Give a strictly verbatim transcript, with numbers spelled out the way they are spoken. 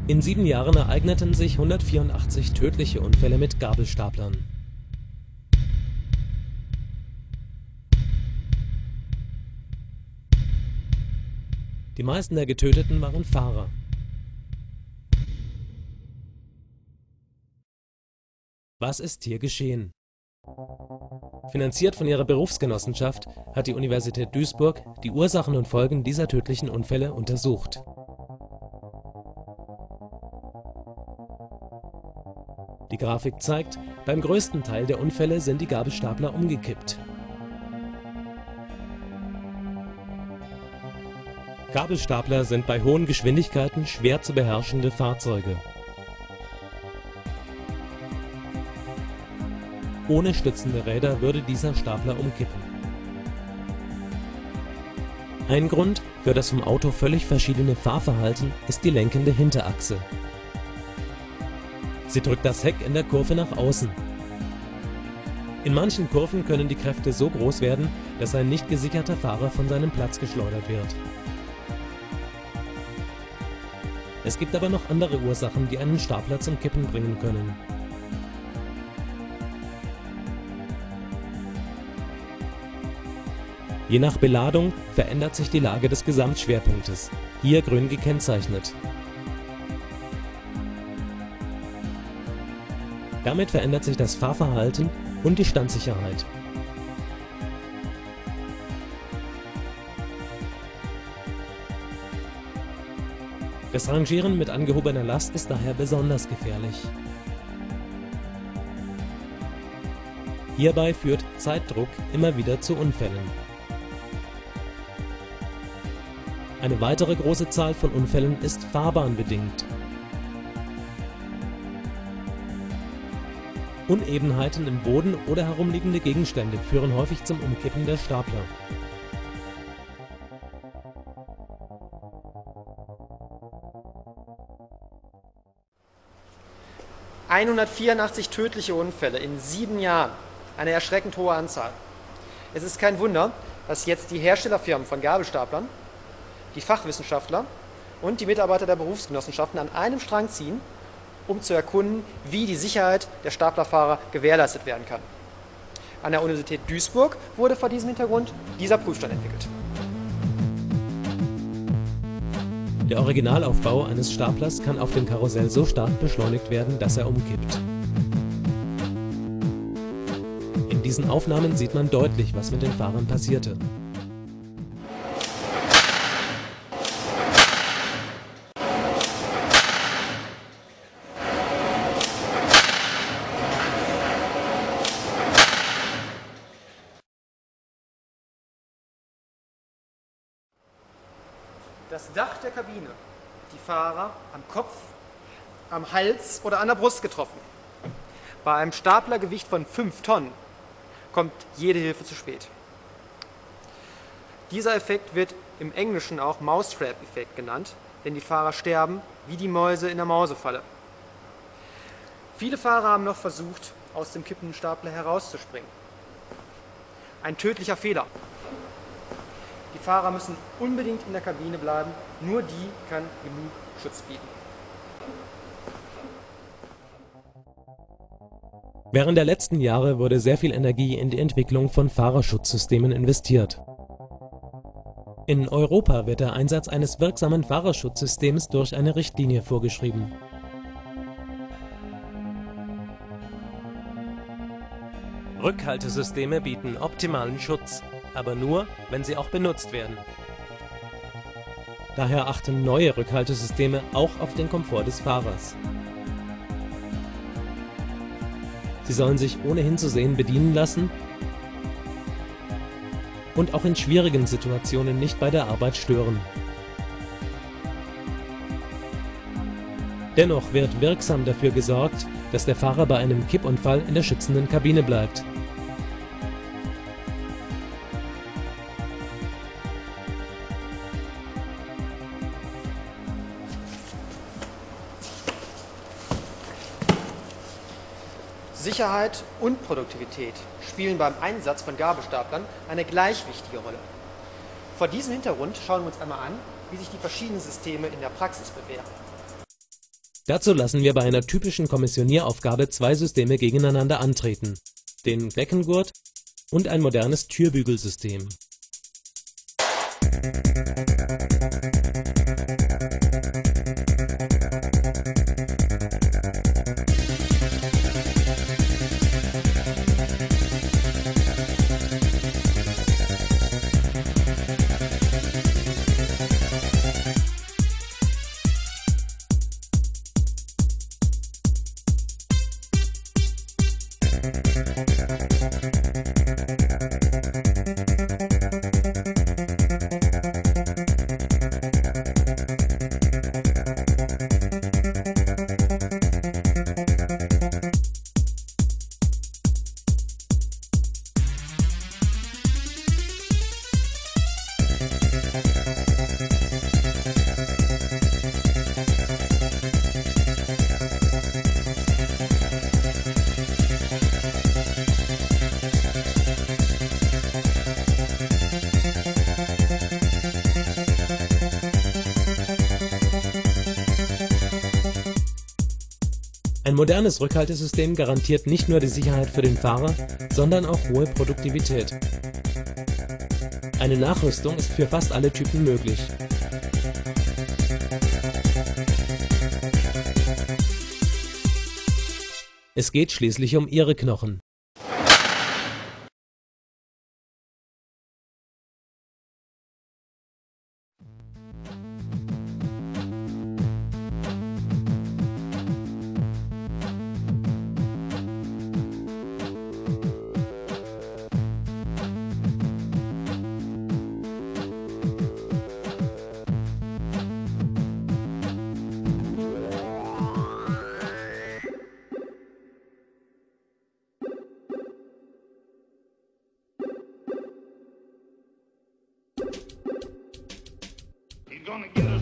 In sieben Jahren ereigneten sich hundertvierundachtzig tödliche Unfälle mit Gabelstaplern. Die meisten der Getöteten waren Fahrer. Was ist hier geschehen? Finanziert von ihrer Berufsgenossenschaft hat die Universität Duisburg die Ursachen und Folgen dieser tödlichen Unfälle untersucht. Die Grafik zeigt, beim größten Teil der Unfälle sind die Gabelstapler umgekippt. Gabelstapler sind bei hohen Geschwindigkeiten schwer zu beherrschende Fahrzeuge. Ohne stützende Räder würde dieser Stapler umkippen. Ein Grund für das vom Auto völlig verschiedene Fahrverhalten ist die lenkende Hinterachse. Sie drückt das Heck in der Kurve nach außen. In manchen Kurven können die Kräfte so groß werden, dass ein nicht gesicherter Fahrer von seinem Platz geschleudert wird. Es gibt aber noch andere Ursachen, die einen Stapler zum Kippen bringen können. Je nach Beladung verändert sich die Lage des Gesamtschwerpunktes, hier grün gekennzeichnet. Damit verändert sich das Fahrverhalten und die Standsicherheit. Das Rangieren mit angehobener Last ist daher besonders gefährlich. Hierbei führt Zeitdruck immer wieder zu Unfällen. Eine weitere große Zahl von Unfällen ist fahrbahnbedingt. Unebenheiten im Boden oder herumliegende Gegenstände führen häufig zum Umkippen der Stapler. hundertvierundachtzig tödliche Unfälle in sieben Jahren, eine erschreckend hohe Anzahl. Es ist kein Wunder, dass jetzt die Herstellerfirmen von Gabelstaplern, die Fachwissenschaftler und die Mitarbeiter der Berufsgenossenschaften an einem Strang ziehen, um zu erkunden, wie die Sicherheit der Staplerfahrer gewährleistet werden kann. An der Universität Duisburg wurde vor diesem Hintergrund dieser Prüfstand entwickelt. Der Originalaufbau eines Staplers kann auf dem Karussell so stark beschleunigt werden, dass er umkippt. In diesen Aufnahmen sieht man deutlich, was mit den Fahrern passierte. Das Dach der Kabine, die Fahrer am Kopf, am Hals oder an der Brust getroffen. Bei einem Staplergewicht von fünf Tonnen kommt jede Hilfe zu spät. Dieser Effekt wird im Englischen auch Mousetrap-Effekt genannt, denn die Fahrer sterben wie die Mäuse in der Mausefalle. Viele Fahrer haben noch versucht, aus dem kippenden Stapler herauszuspringen. Ein tödlicher Fehler. Die Fahrer müssen unbedingt in der Kabine bleiben, nur die kann genug Schutz bieten. Während der letzten Jahre wurde sehr viel Energie in die Entwicklung von Fahrerschutzsystemen investiert. In Europa wird der Einsatz eines wirksamen Fahrerschutzsystems durch eine Richtlinie vorgeschrieben. Rückhaltesysteme bieten optimalen Schutz, aber nur, wenn sie auch benutzt werden. Daher achten neue Rückhaltesysteme auch auf den Komfort des Fahrers. Sie sollen sich ohne hinzusehen bedienen lassen und auch in schwierigen Situationen nicht bei der Arbeit stören. Dennoch wird wirksam dafür gesorgt, dass der Fahrer bei einem Kippunfall in der schützenden Kabine bleibt. Sicherheit und Produktivität spielen beim Einsatz von Gabelstaplern eine gleich wichtige Rolle. Vor diesem Hintergrund schauen wir uns einmal an, wie sich die verschiedenen Systeme in der Praxis bewähren. Dazu lassen wir bei einer typischen Kommissionieraufgabe zwei Systeme gegeneinander antreten: den Beckengurt und ein modernes Türbügelsystem. Ein modernes Rückhaltesystem garantiert nicht nur die Sicherheit für den Fahrer, sondern auch hohe Produktivität. Eine Nachrüstung ist für fast alle Typen möglich. Es geht schließlich um Ihre Knochen. He's gonna get us.